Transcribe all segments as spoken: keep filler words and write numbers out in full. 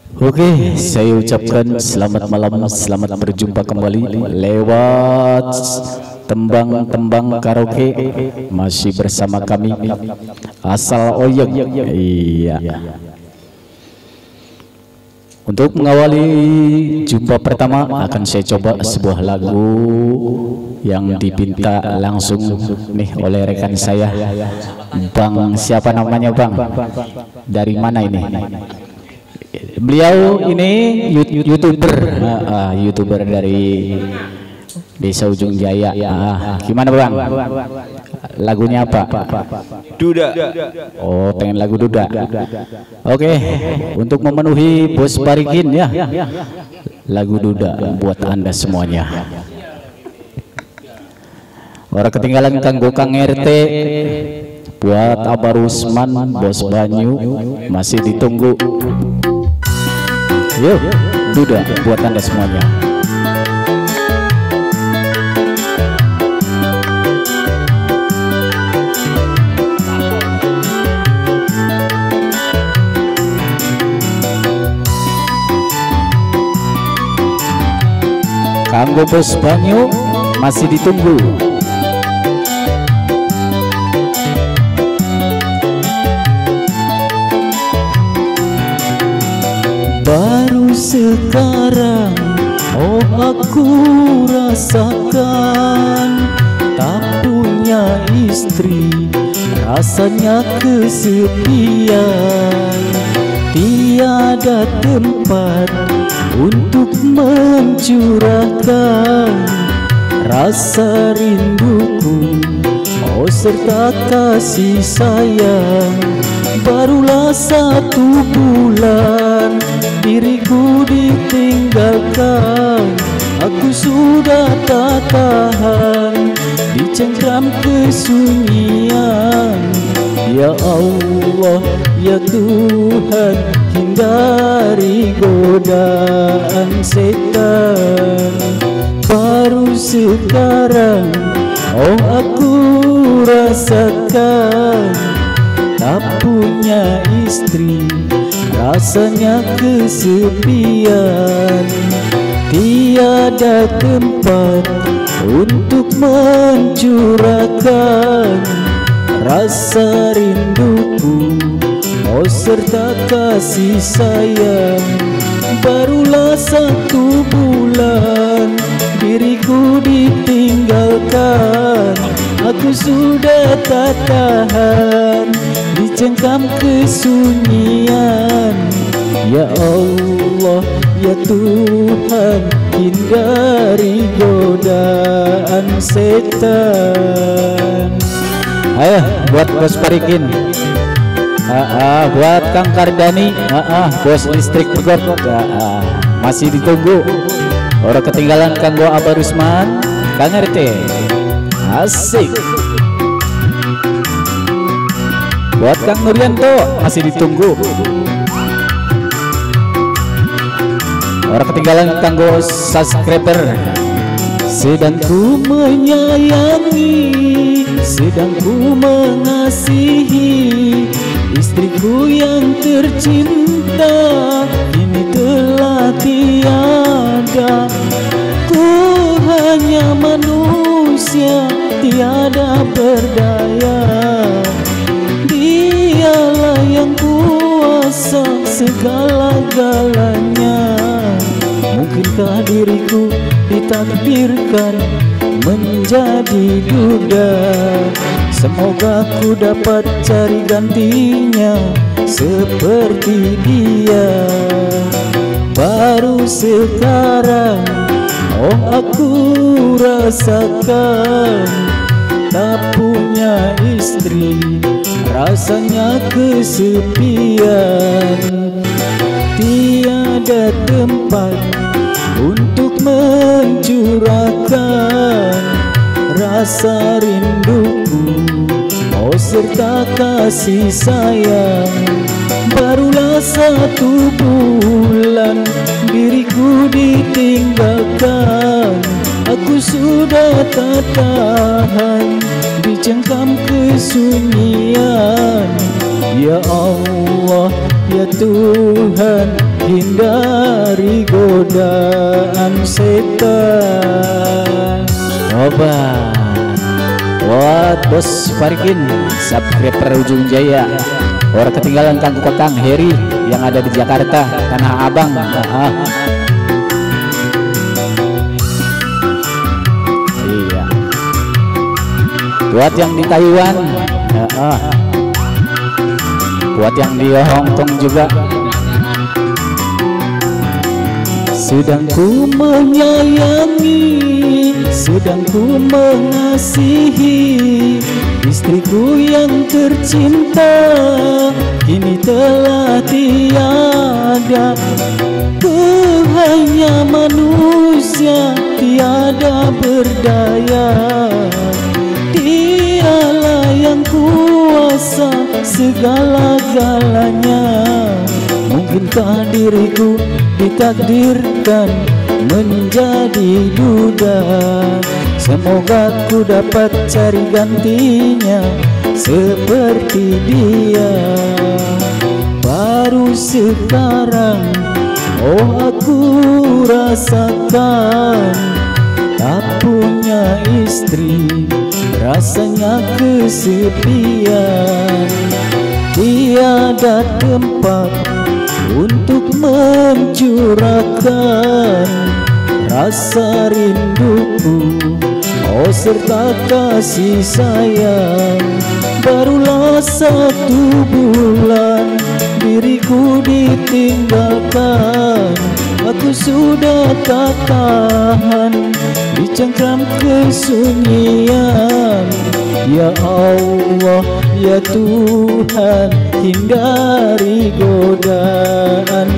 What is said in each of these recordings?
Oke, saya ucapkan selamat malam, selamat berjumpa kembali lewat tembang-tembang karaoke. Masih bersama kami Asal Oyeng. Iya. Untuk mengawali jumpa pertama akan saya coba sebuah lagu yang dipinta langsung nih oleh rekan saya, Bang. Siapa namanya, Bang? Dari mana ini? Beliau ini youtuber, uh, youtuber dari Desa Ujung Jaya. Uh, gimana, Bang? Lagunya apa? Duda. Oh, pengen lagu Duda. Oke, untuk memenuhi Bos Parikin ya, lagu Duda buat Anda semuanya. Orang ketinggalan kanggo Kang R T, buat Abah Rusman, Bos Banyu, masih ditunggu. Yuk, Duda buat Anda semuanya. Kanggo Bos Banyu masih ditunggu. Baru sekarang, oh aku rasakan tak punya istri, rasanya kesepian. Tiada tempat untuk mencurahkan rasa rinduku, oh serta kasih sayang. Barulah satu bulan diriku ditinggalkan, aku sudah tak tahan dicengkram kesunyian. Ya Allah, ya Tuhan, hindari godaan setan. Baru sekarang, oh aku rasakan tak punya istri, rasanya kesepian. Tiada tempat untuk mencurahkan rasa rinduku, oh serta kasih sayang. Barulah satu bulan diriku ditinggalkan, aku sudah tak tahan dicengkam kesunyian. Ya Allah, ya Tuhan, hindari godaan setan. Ayo buat Bos Parikin, ah, ah, buat Kang Kardani, ah, ah, Bos Listrik Pegot, ah, ah, masih ditunggu. Orang ketinggalan Kanggo Abah Rusman, Kang R T, asik. Buat Kang Nuryanto masih ditunggu. Orang ketinggalan Kanggo subscriber, sedang ku menyayangi, sedang ku mengasihi istriku yang tercinta, ini telah tiada. Ku hanya manusia, tiada berdaya. Dialah yang kuasa segala-galanya. Mungkinkah diriku ditakdirkan menjadi duda? Semoga ku dapat cari gantinya seperti dia. Baru sekarang, oh aku rasakan tak punya istri, rasanya kesepian. Tiada tempat untuk mencurahkan rasa rinduku, oh serta kasih sayang. Barulah satu bulan diriku ditinggalkan, aku sudah tak tahan dicengkam kesunyian. Ya Allah, ya Tuhan, hindari godaan setan. Obat buat Bos Farikin, subscriber Ujung Jaya. Orang ketinggalan Kang Kokang Heri yang ada di Jakarta, Tanah Abang. Ah. Iya. Buat yang di Taiwan, ah. Buat yang di Hong Kong juga. Sedang ku menyayangi, sedang ku mengasihi istriku yang tercinta, kini telah tiada. Ku hanya manusia tiada berdaya, Dialah yang kuasa segala-galanya. Mungkinkah diriku ditakdirkan menjadi duda? Semoga ku dapat cari gantinya seperti dia. Baru sekarang oh aku rasakan, tak punya istri rasanya kesepian. Tiada tempat untuk mencurahkan rasa rinduku, oh serta kasih sayang. Barulah satu bulan diriku ditinggalkan, aku sudah tak tahan dicengkram kesunyian. Ya Allah, ya Tuhan, hindari godaan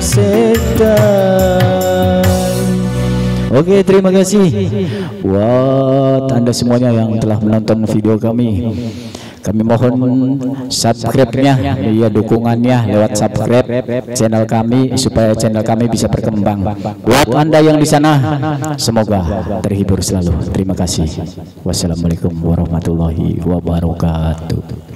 setan. Oke, terima kasih buat Anda semuanya yang telah menonton video kami. Kami mohon subscribe-nya, ya dukungannya lewat subscribe channel kami supaya channel kami bisa berkembang. Buat Anda yang di sana, semoga terhibur selalu. Terima kasih. Wassalamualaikum warahmatullahi wabarakatuh.